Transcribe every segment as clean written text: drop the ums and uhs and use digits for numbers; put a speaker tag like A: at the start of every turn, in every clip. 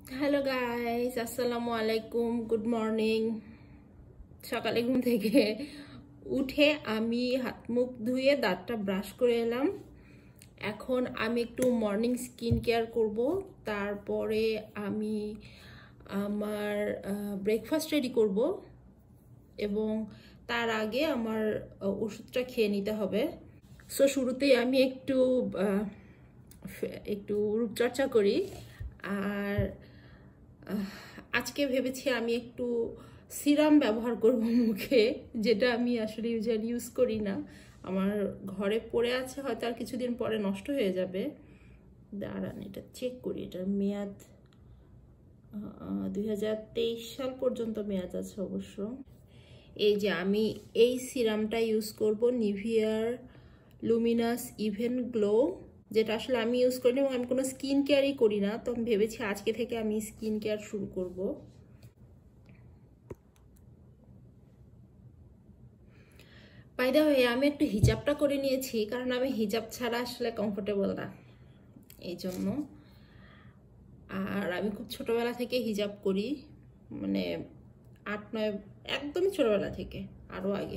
A: Hello guys, আসসালামু আলাইকুম, good morning. সকালে ঘুম থেকে উঠে আমি হাত মুখ ধুয়ে দাঁতটা ব্রাশ করে এলাম। এখন আমি একটু মর্নিং স্কিন কেয়ার করব। তারপরে আমি আমার ব্রেকফাস্ট রেডি করব এবং তার আগে আমার ওষুধটা খেয়ে নিতে হবে। সো শুরুতেই আমি একটু রূপচর্চা করি। আর আজকে ভেবেছি আমি একটু সিরাম ব্যবহার করব মুখে, যেটা আমি আসলে ইউজুয়ালি ইউজ করি না। আমার ঘরে পড়ে আছে, হয়তো আর কিছুদিন পরে নষ্ট হয়ে যাবে। দাঁড়ান, এটা চেক করি। এটার মেয়াদ 2023 সাল পর্যন্ত মেয়াদ আছে অবশ্য। এই যে আমি এই সিরামটা ইউজ করব, নিভিয়ার লুমিনাস ইভেন গ্লো, যেটা আসলে আমি ইউজ করি না এবং আমি কোনো স্কিন কেয়ারই করি না। তো আমি ভেবেছি আজকে থেকে আমি স্কিন কেয়ার শুরু করব। বাই দ্য ওয়ে, আমি একটু হিজাবটা করে নিয়েছি, কারণ আমি হিজাব ছাড়া আসলে কমফোর্টেবল না, এই জন্য। আর আমি খুব ছোটবেলা থেকে হিজাব করি, মানে 8-9, একদমই ছোটবেলা থেকে, আরও আগে।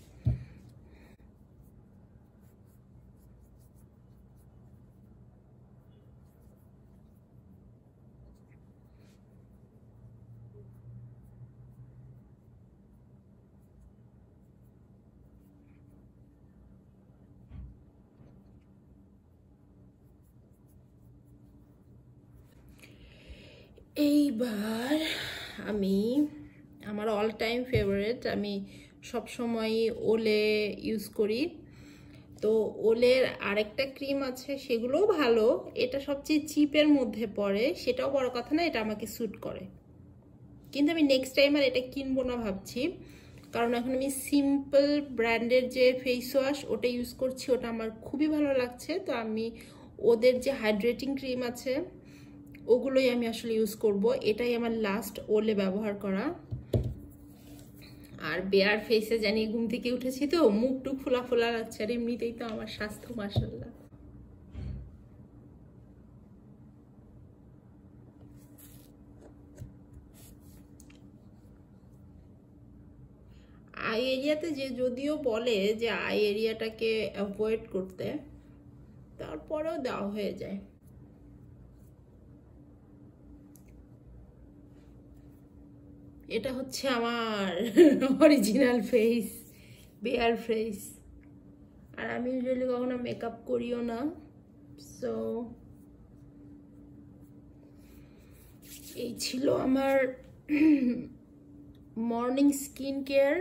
A: এইবার আমি আমার অল টাইম ফেভারিট, আমি সবসময় ওলে ইউজ করি। তো ওলের আরেকটা ক্রিম আছে, সেগুলোও ভালো। এটা সবচেয়ে চিপের মধ্যে পড়ে, সেটাও বড় কথা না, এটা আমাকে স্যুট করে। কিন্তু আমি নেক্সট টাইম আর এটা কিনবো না ভাবছি, কারণ এখন আমি সিম্পল ব্র্যান্ডের যে ফেস ওয়াশ ওটা ইউজ করছি, ওটা আমার খুবই ভালো লাগছে। তো আমি ওদের যে হাইড্রেটিং ক্রিম আছে ওগুলোই আমি আসলে ইউজ করব। এটাই আমার লাস্ট ওলে ব্যবহার করা। আর বেয়ার ফেসে জানি ঘুম থেকে উঠেছি, তো মুখ টুক ফোলা ফোলা লাগছে। আর এমনিতেই তো আমার স্বাস্থ্য মাশাআল্লাহ। আই এরিয়াতে যে যদিও বলে যে আই এরিয়াটাকে অ্যাভয়েড করতে, তারপরেও দেওয়া হয়ে যায়। এটা হচ্ছে আমার অরিজিনাল ফেস, বেয়ার ফেস। আর আমি ইউজুয়ালি কখনো মেকআপ করিও না। সো এই ছিল আমার মর্নিং স্কিন কেয়ার।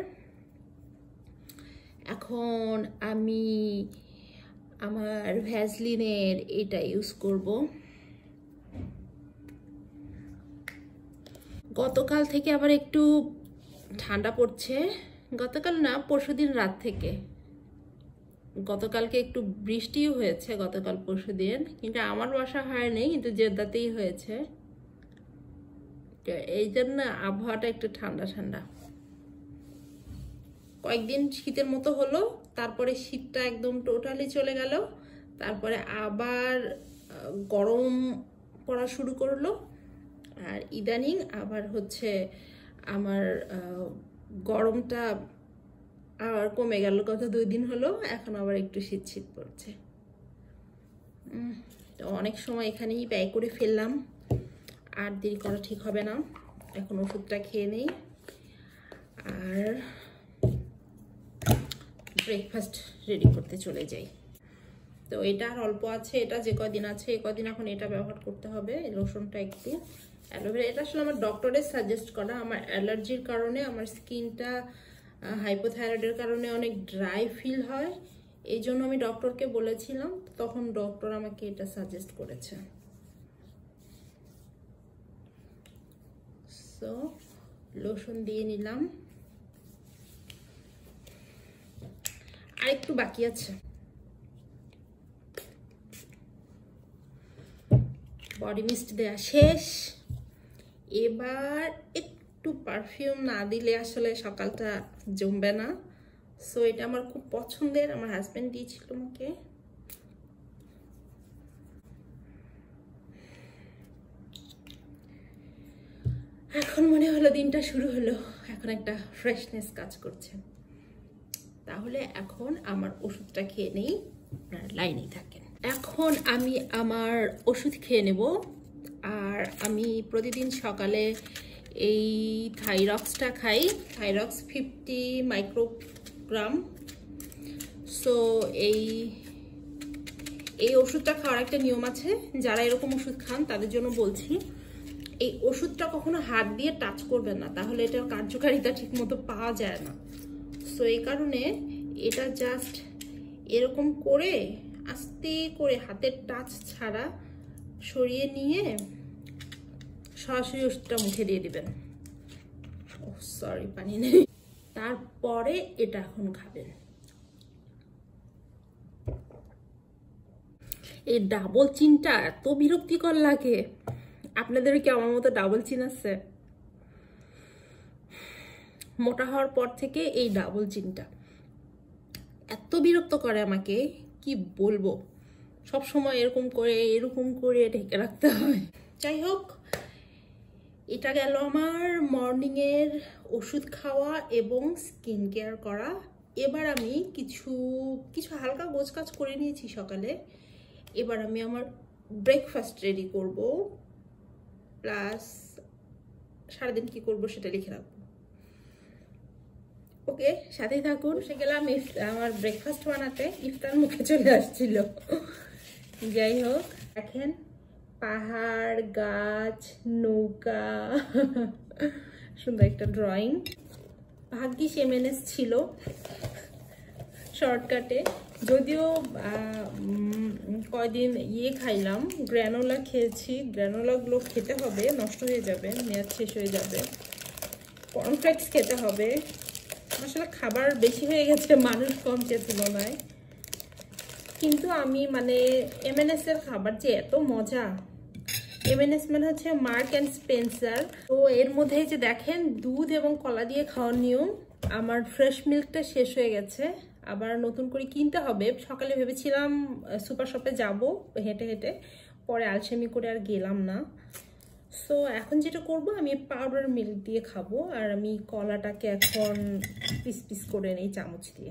A: এখন আমি আমার ভ্যাসলিনের এটা ইউজ করব। গতকাল থেকে আবার একটু ঠান্ডা পড়ছে। গতকাল না, পরশুদিন রাত থেকে। গতকালকে একটু বৃষ্টিও হয়েছে, গতকাল পরশুদিন, কিন্তু আমার বাসা হয়নি, কিন্তু জেদ্দাতেই হয়েছে। এই জন্য আবহাওয়াটা একটু ঠান্ডা ঠান্ডা। কয়েকদিন শীতের মতো হলো, তারপরে শীতটা একদম টোটালি চলে গেল। তারপরে আবার গরম পড়া শুরু করলো। আর ইদানিং আবার হচ্ছে আমার গরমটা আবার কমে গেল। গত 2 দিন হলো, এখন আবার একটু শীত শীত পড়ছে। তো অনেক সময় এখানেই ব্যয় করে ফেললাম, আর দেরি করা ঠিক হবে না। এখন ওষুধটা খেয়ে নেই আর ব্রেকফাস্ট রেডি করতে চলে যাই। তো এটা আর অল্প আছে, এটা যে কদিন আছে এই কদিন এখন এটা ব্যবহার করতে হবে। লোশনটা একটু অ্যালোভেরা, এটা আসলে আমার ডক্টরের সাজেস্ট করা। আমার অ্যালার্জির কারণে, আমার স্কিনটা হাইপোথাইরয়েডের কারণে অনেক ড্রাই ফিল হয়, এই জন্য আমি ডক্টরকে বলেছিলাম, তখন ডক্টর আমাকে এটা সাজেস্ট করেছে। সো লোশন দিয়ে নিলাম, আর একটু বাকি আছে। বডি মিস্ট দেয়া শেষ। এবার একটু পারফিউম না দিলে আসলে সকালটা জমবে না। সো এটা আমার খুব পছন্দের, আমার হাজবেন্ড দিয়েছিল আমাকে। এখন মনে হলো দিনটা শুরু হলো, এখন একটা ফ্রেশনেস কাজ করছে। তাহলে এখন আমার ওষুধটা খেয়ে নেই, আপনার লাইনেই থাকেন। এখন আমি আমার ওষুধ খেয়ে নেব। আর আমি প্রতিদিন সকালে এই থাইরক্সটা খাই, থাইরক্স 50 মাইক্রোগ্রাম। সো এই ওষুধটা খাওয়ার একটা নিয়ম আছে, যারা এরকম ওষুধ খান তাদের জন্য বলছি। এই ওষুধটা কখনো হাত দিয়ে টাচ করবেন না, তাহলে এটার কার্যকারিতা ঠিক মতো পাওয়া যায় না। সো এই কারণে এটা জাস্ট এরকম করে আস্তে করে হাতের টাচ ছাড়া সরিয়ে নিয়ে সরাসরি ওষুধটা মুখে দিয়ে দিবেন। ও সরি, পানি নেই। তারপরে এটা এখন খাবেন। এই ডাবল চিনটা এত বিরক্তিকর লাগে। আপনাদের কি আমার মতো ডাবল চিন আছে? মোটা হওয়ার পর থেকে এই ডাবল চিনটা এত বিরক্ত করে আমাকে, কি বলবো। সব সময় এরকম করে ঢেকে রাখতে হয়। যাই হোক, এটা গেল আমার মর্নিংয়ের ওষুধ খাওয়া এবং স্কিন কেয়ার করা। এবার আমি কিছু হালকা গোছকাজ করে নিয়েছি সকালে। এবার আমি আমার ব্রেকফাস্ট রেডি করব, প্লাস সারাদিন কি করব সেটা লিখে রাখবো। ওকে, সাথেই থাকুন। বসে গেলাম আমার ব্রেকফাস্ট বানাতে, ইফতার মুখে চলে আসছিল। যাই হোক, দেখেন পাহাড়, গাছ, নৌকা, সুন্দর একটা ড্রয়িং। ভাগ্যিস এমএনএস ছিল শর্টকাটে। যদিও কয়দিন খাইলাম, গ্রানোলা খেয়েছি। গ্রানোলাগুলো খেতে হবে, নষ্ট হয়ে যাবে, মেয়াদ শেষ হয়ে যাবে। কর্নফ্লেক্স খেতে হবে। আসলে খাবার বেশি হয়ে গেছে, মানুষ কমছে তুলনায়। কিন্তু আমি মানে এমএনএস এর খাবার যে এত মজা। এমএনএস মানে হচ্ছে মার্ক অ্যান্ড স্পেন্সার। তো এর মধ্যে যে দেখেন দুধ এবং কলা দিয়ে খাওয়ার নিয়ম। আমার ফ্রেশ মিল্কটা শেষ হয়ে গেছে, আবার নতুন করে কিনতে হবে। সকালে ভেবেছিলাম সুপার শপে যাব হেঁটে হেঁটে, পরে আলসেমি করে আর গেলাম না। সো এখন যেটা করব, আমি পাউডার মিল্ক দিয়ে খাবো। আর আমি কলাটাকে এখন পিস পিস করে নিই চামচ দিয়ে।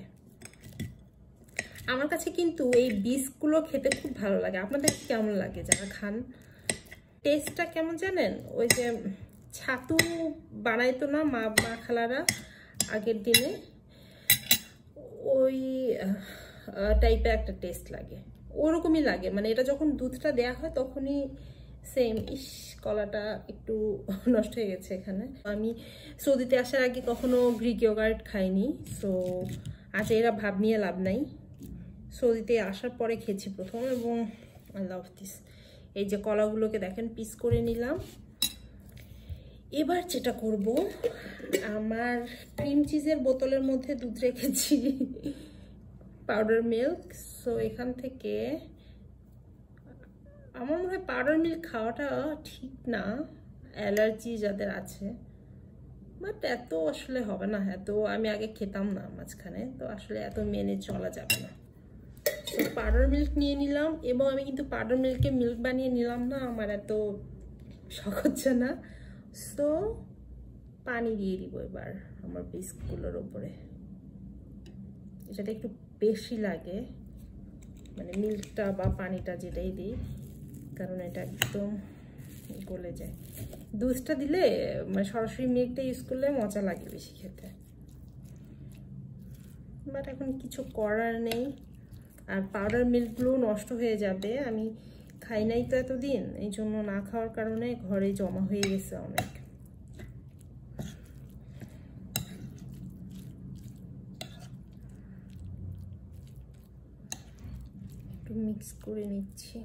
A: আমার কাছে কিন্তু এই বিস্কগুলো খেতে খুব ভালো লাগে। আপনাদের কেমন লাগে যারা খান? টেস্টটা কেমন জানেন? ওই যে ছাতু বানাইতো না মা খালারা আগের দিনে, ওই টাইপের একটা টেস্ট লাগে, ওরকমই লাগে। মানে এটা যখন দুধটা দেয়া হয় তখনই সেম। ইস, কলাটা একটু নষ্ট হয়ে গেছে এখানে। আমি সৌদিতে আসার আগে কখনো গ্রিক ইয়োগার্ট খাইনি। সো আজ এরা ভাব নিয়ে লাভ নাই, সৌদিতে আসার পরে খেয়েছি প্রথম, এবং আই লাভ দিস। এই যে কলাগুলোকে দেখেন পিস করে নিলাম। এবার যেটা করব, আমার ক্রিম চিজের বোতলের মধ্যে দুধ রেখেছি, পাউডার মিল্ক। সো এখান থেকে আমার মনে হয় পাউডার মিল্ক খাওয়াটা ঠিক না অ্যালার্জি যাদের আছে, বাট এত আসলে হবে না। এত আমি আগে খেতাম না মাঝখানে, তো আসলে এত মেনে চলা যাবে না। তো পাউডার মিল্ক নিয়ে নিলাম, এবং আমি কিন্তু পাউডার মিল্কে মিল্ক বানিয়ে নিলাম না, আমার এত শখ হচ্ছে না। সো পানি দিয়ে দিব এবার আমার বিস্কুটগুলোর উপরে। এটাতে একটু বেশি লাগে, মানে মিল্কটা বা পানিটা যেটাই দিই, কারণ এটা একদম গলে যায়। দুধটা দিলে মানে সরাসরি মিল্কটা ইউজ করলে মজা লাগে বেশি খেতে, বাট এখন কিছু করার নেই। আর পাউডার মিল্কগুলো নষ্ট হয়ে যাবে, আমি খাই নাই তো এতদিন, এই জন্য না খাওয়ার কারণে ঘরে জমা হয়ে গেছে অনেক। একটু মিক্স করে নিচ্ছি।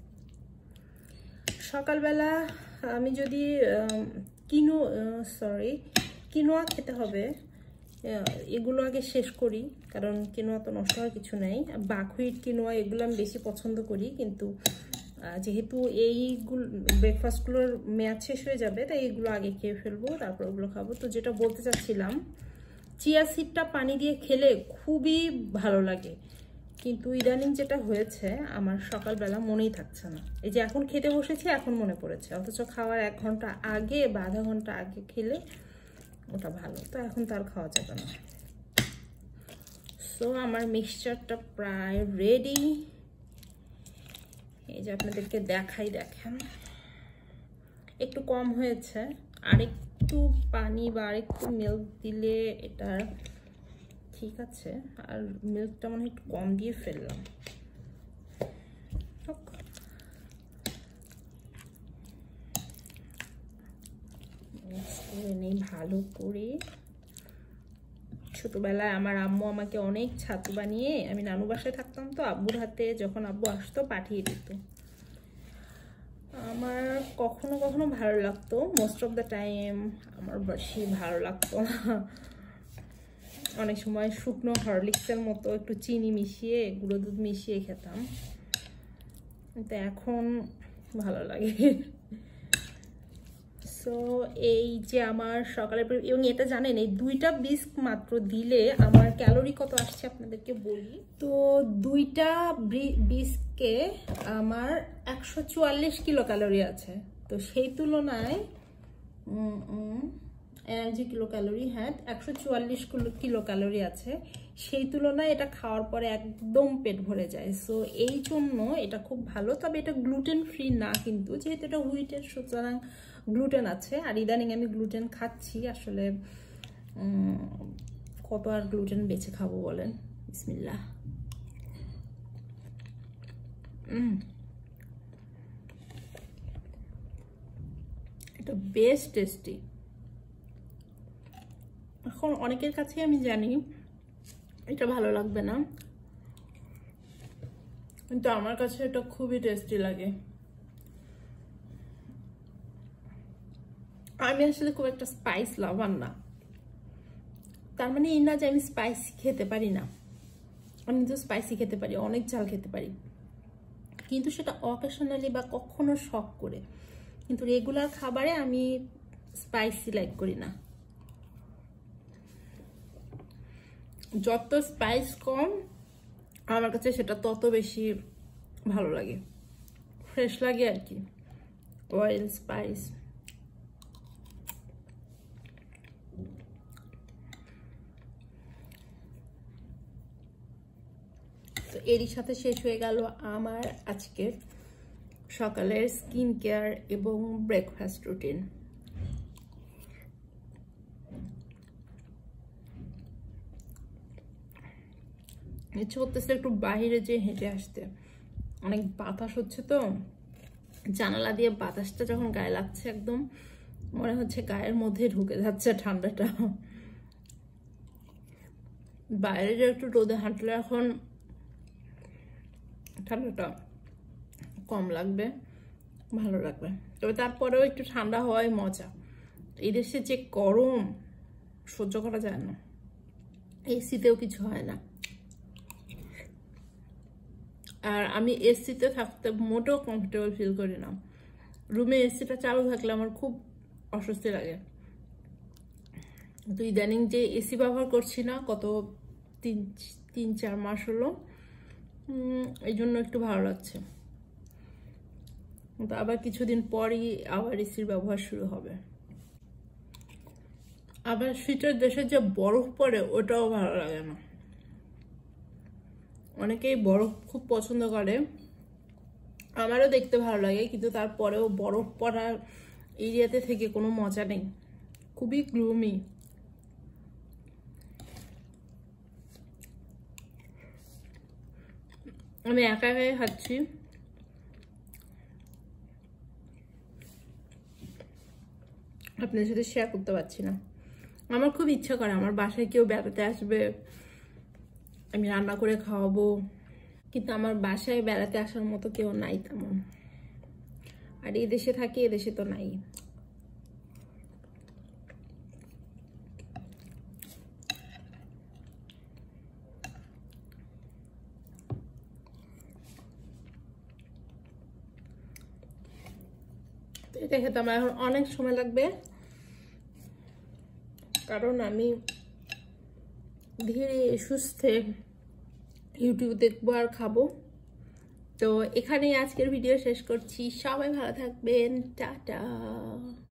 A: সকালবেলা আমি যদি কিনোয়া খেতে হবে, এগুলো আগে শেষ করি, কারণ কিনোয়া তো নষ্ট হওয়ার কিছু নেই। বাকহুইট কিনোয়া এগুলো আমি বেশি পছন্দ করি, কিন্তু যেহেতু এইগুলো ব্রেকফাস্টগুলোর মেয়াদ শেষ হয়ে যাবে, তাই এগুলো আগে খেয়ে ফেলবো, তারপর ওগুলো খাবো। তো যেটা বলতে চাচ্ছিলাম, চিয়া সিডটা পানি দিয়ে খেলে খুবই ভালো লাগে। কিন্তু ইদানিং যেটা হয়েছে আমার সকালবেলা মনেই থাকছে না। এই যে এখন খেতে বসেছি, এখন মনে পড়েছে, অথচ খাওয়ার 1 ঘন্টা আগে বা আধা ঘন্টা আগে খেলে ওটা ভালো। তো এখন তার খাওয়া যাবে না। সো আমার মিক্সচারটা প্রায় রেডি। এই যে আপনাদেরকে দেখাই, দেখেন একটু কম হয়েছে, আরেকটু পানি বা আরেকটু মিল্ক দিলে এটা ঠিক আছে। আর মিল্কটা মনে হয় একটু কম দিয়ে ফেললাম। মিক্স করে নেই ভালো করে। ছোটবেলায় আমার আম্মু আমাকে অনেক ছাতু বানিয়ে, আমি নানু বাসায় থাকতাম তো, আব্বুর হাতে যখন আব্বু আসতো পাঠিয়ে দিত। আমার কখনো কখনো ভালো লাগতো, মোস্ট অফ দ্য টাইম আমার বেশি ভালো লাগতো না। অনেক সময় শুকনো হরলিক্সের মতো একটু চিনি মিশিয়ে, গুঁড়ো দুধ মিশিয়ে খেতাম, কিন্তু এখন ভালো লাগে। সো এই যে আমার সকালের, এবং এটা জানেন এই 2টা বিস্ক মাত্র দিলে আমার ক্যালোরি কত আসছে আপনাদেরকে বলি। তো 2টা বিস্কে আমার 144 কিলো ক্যালোরি আছে। তো সেই তুলনায় এনার্জি কিলো ক্যালোরি, হ্যাঁ 144 কিলো ক্যালোরি আছে। সেই তুলনায় এটা খাওয়ার পরে একদম পেট ভরে যায়। সো এই জন্য এটা খুব ভালো। তবে এটা গ্লুটেন ফ্রি না কিন্তু, যেহেতু এটা হুইটের, সুতরাং গ্লুটেন আছে। আর ইদানিং আমি গ্লুটেন খাচ্ছি। আসলে কত আর গ্লুটেন বেছে খাবো বলেন। বিসমিল্লাহ। এটা বেশ টেস্টি। এখন অনেকের কাছে আমি জানি এটা ভালো লাগবে না, কিন্তু আমার কাছে এটা খুবই টেস্টি লাগে। আমি আসলে খুব একটা স্পাইস লাভার না, তার মানে এই না যে আমি স্পাইসি খেতে পারি না। আমি তো স্পাইসি খেতে পারি, অনেক ঝাল খেতে পারি, কিন্তু সেটা অকেশনালি বা কখনো শখ করে। কিন্তু রেগুলার খাবারে আমি স্পাইসি লাইক করি না। যত স্পাইস কম আমার কাছে সেটা তত বেশি ভালো লাগে, ফ্রেশ লাগে আর কি। অয়েল স্পাইস তো এরই সাথে শেষ হয়ে গেল আমার আজকের সকালের স্কিন কেয়ার এবং ব্রেকফাস্ট রুটিন। ইচ্ছে করতেছে একটু বাইরে যে হেঁটে আসতে, অনেক বাতাস হচ্ছে তো, জানালা দিয়ে বাতাসটা যখন গায়ে লাগছে একদম মনে হচ্ছে গায়ের মধ্যে ঢুকে যাচ্ছে ঠান্ডাটা। বাইরে যে একটু রোদে হাঁটলে এখন ঠান্ডাটা কম লাগবে, ভালো লাগবে। তবে তারপরেও একটু ঠান্ডা হওয়াই মজা। এই দেশে যে গরম সহ্য করা যায় না, এসিতেও কিছু হয় না। আর আমি এসিতে থাকতে মোটেও কমফোর্টেবল ফিল করি না। রুমে এসিটা চালু থাকলে আমার খুব অস্বস্তি লাগে। তো ইদানিং যে এসি ব্যবহার করছি না, কত 3-4 মাস হলো, এই জন্য একটু ভালো লাগছে। তো আবার কিছুদিন পরই আবার এসির ব্যবহার শুরু হবে। আবার শীতের দেশে যে বরফ পড়ে ওটাও ভালো লাগে না। অনেকেই বরফ খুব পছন্দ করে, আমারও দেখতে ভালো লাগে, কিন্তু তারপরেও বরফ পড়ার এরিয়াতে থেকে কোনো মজা নেই, খুবই গ্লুমি। আমি একা একাই খাচ্ছি, আপনাদের সাথে শেয়ার করতে পারছি না। আমার খুব ইচ্ছা করে আমার বাসায় কেউ বেড়াতে আসবে, আমি রান্না করে খাওয়াবো, কিন্তু আমার বাসায় বেড়াতে আসার মতো কেউ নাই তেমন। আর এই দেশে থাকি, এ দেশে তো নাই। এটা খেতে আমার এখন অনেক সময় লাগবে, কারণ আমি ধীরে সুস্থে ইউটিউব দেখবো আর খাবো। তো এখানেই আজকের ভিডিও শেষ করছি। সবাই ভালো থাকবেন, টাটা।